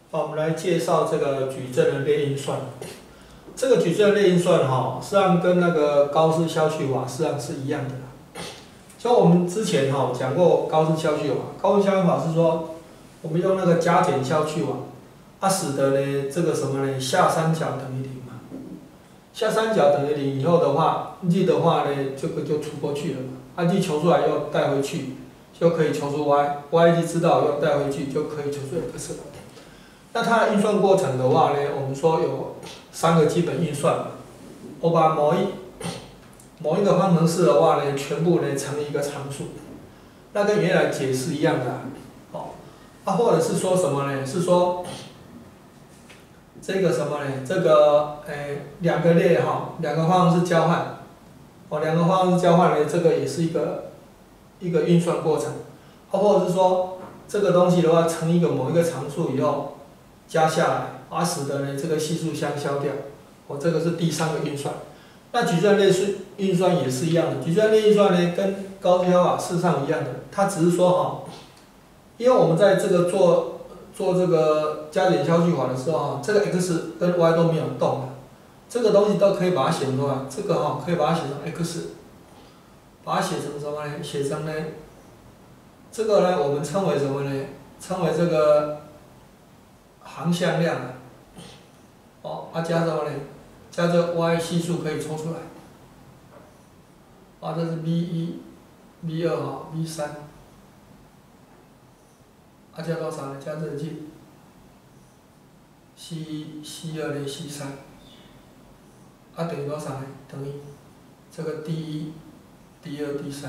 好，我们来介绍这个矩阵的列印算。这个矩阵列印算实际上跟那个高斯消去法实际上是一样的。像我们之前讲过高斯消去法，高斯消去法是说我们用那个加减消去法，使得呢这个什么呢下三角等于0嘛。下三角等于0以后的话，y 的话呢这个就除过去了嘛，y 求出来又带回去，就可以求出 y，y 知道又带回去就可以求出 x 了。那它的运算过程的话呢，我们说有3个基本运算。我把某一个方程式的话呢，全部呢乘一个常数，那跟原来解是一样的。或者是说什么呢？是说这个什么呢？这个2个列2个方程式交换，2个方程式交换呢，这个也是一个运算过程。或者是说这个东西的话，乘一个某一个常数以后。加下来，使得呢这个系数相消掉，这个是第3个运算。那矩阵列运算也是一样的，矩阵列运算呢跟高斯消法事实上一样的，它只是说因为我们在这个做这个加减消去法的时候这个 x 跟 y 都没有动的，这个东西都可以把它写出来，这个可以把它写成 x， 把它写成什么呢？写成呢，这个呢我们称为什么呢？称为这个航向量加什么呢？加这个 y 系数可以抽出来，这是 v1、v2、v3，加多少呢？加这个进 c1、c2 呢 c3，等于多少呢？等于这个 d1、d2、d3。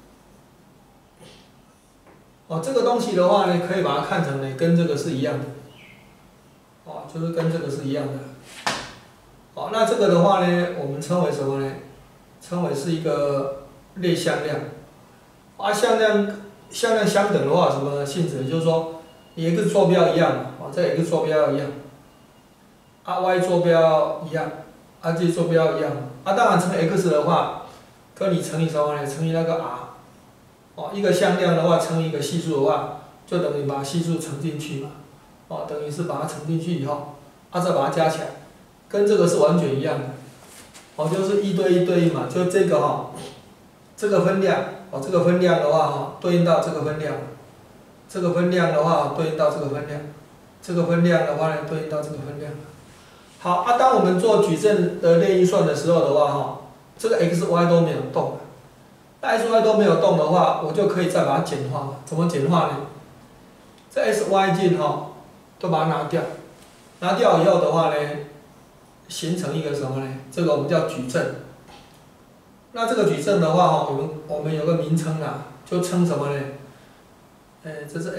这个东西的话呢，可以把它看成呢跟这个是一样的。就是跟这个是一样的。那这个的话呢，我们称为什么呢？称为是一个列向量。向量相等的话，什么性质？就是说，你 x 坐标一样嘛，这 x 坐标一样，y 坐标一样，z 坐标一样。当然乘 x 的话，跟你乘以什么呢？乘以那个 r。一个向量的话乘以一个系数的话，就等于把系数乘进去嘛。等于是把它乘进去以后，再把它加起来，跟这个是完全一样的。就是1对1对应嘛，就这个这个分量，这个分量的话对应到这个分量，这个分量的话对应到这个分量，这个分量的话呢对应到这个分量。好，当我们做矩阵的列印算的时候的话这个 x、y 都没有动。那 x、y 都没有动的话，我就可以再把它简化。怎么简化呢？这 x、y 进都把它拿掉，拿掉以后的话呢，形成一个什么呢？这个我们叫矩阵。那这个矩阵的话我们有个名称就称什么呢？这是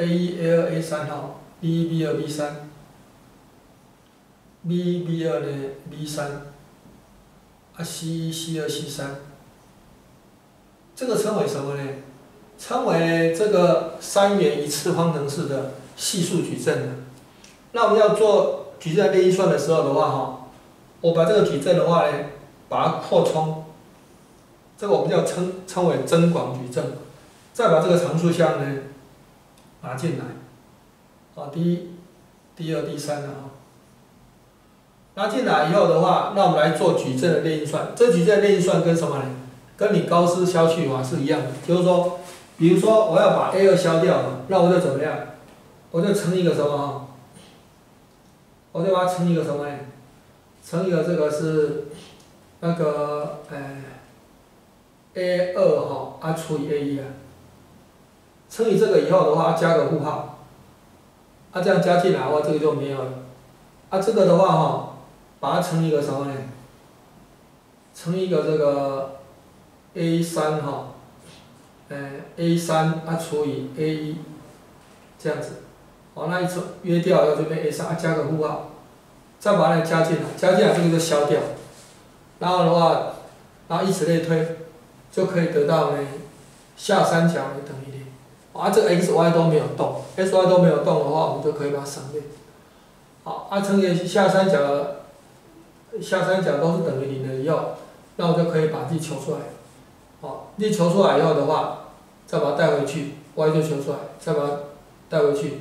A1、A2、A3，B1、B2、B3，B1、B2 呢 B3，C1、C2、C3。这个称为什么呢？称为这个3元一次方程式的系数矩阵。那我们要做矩阵列印算的时候的话我把这个矩阵的话呢，把它扩充，这个我们叫称为增广矩阵。再把这个常数项呢拿进来，第1、第2、第3拿进来以后的话，那我们来做矩阵的列印算。这矩阵列印算跟什么呢？跟你高斯消去法是一样的，就是说，比如说我要把 A2 消掉嘛，那我就怎么样？我就乘一个什么？我就把它乘一个什么呢？乘一个这个是那个A2除以 A1 乘以这个以后的话加个负号，这样加进来的话这个就没有了。这个的话把它乘一个什么呢？乘一个这个 A3 A3 除以 A1 这样子。那一约掉以后这边 A3 加个负号，再把它加进来，加进来这个就消掉，然后的话，以此类推，就可以得到呢下三角等于0。这个 x、y 都没有动 ，x、y 都没有动的话，我们就可以把它省略。好，乘以下三角都是等于0的以后，那我就可以把 z 求出来。z 求出来以后的话，再把它带回去 ，y 就求出来，再把它带回去。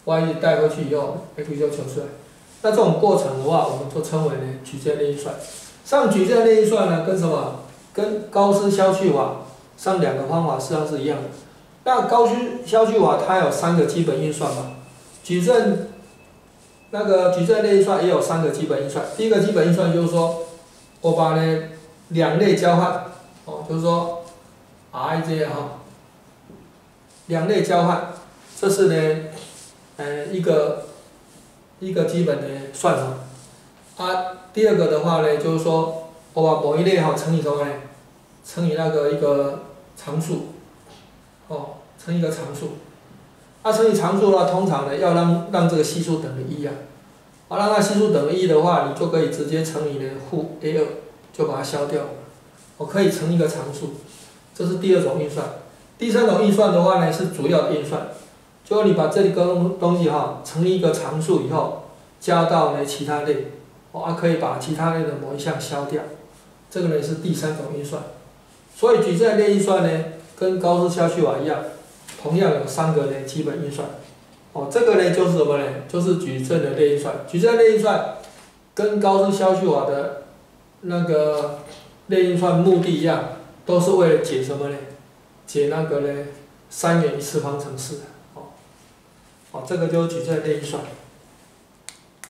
，y 带回去以后 x 就求出来。那这种过程的话，我们就称为呢矩阵列运算。上矩阵列运算呢，跟什么？跟高斯消去法上两个方法实际上是一样的。那高斯消去法它有3个基本运算嘛，矩阵列运算也有3个基本运算。第一个基本运算就是说，我把呢两类交换，就是说 Rij 哈，两类交换，这是呢一个基本的算法。第二个的话呢，就是说我把某一类乘以什么呢？乘以那个一个常数，乘以一个常数。乘以常数的话，通常呢要让这个系数等于1啊。让它系数等于1的话，你就可以直接乘以呢负 a2，就把它消掉。我可以乘一个常数，这是第2种运算。第3种运算的话呢，是主要的运算，就是你把这个东西乘以一个常数以后，加到呢其他类，可以把其他类的某一项消掉。这个呢是第3种运算。所以矩阵列运算呢，跟高斯消去法一样，同样有3个呢基本运算。这个呢就是什么呢？就是矩阵的列运算。矩阵列运算跟高斯消去法的那个列运算目的一样，都是为了解什么呢？解那个呢3元一次方程式。这个就是矩阵列运算。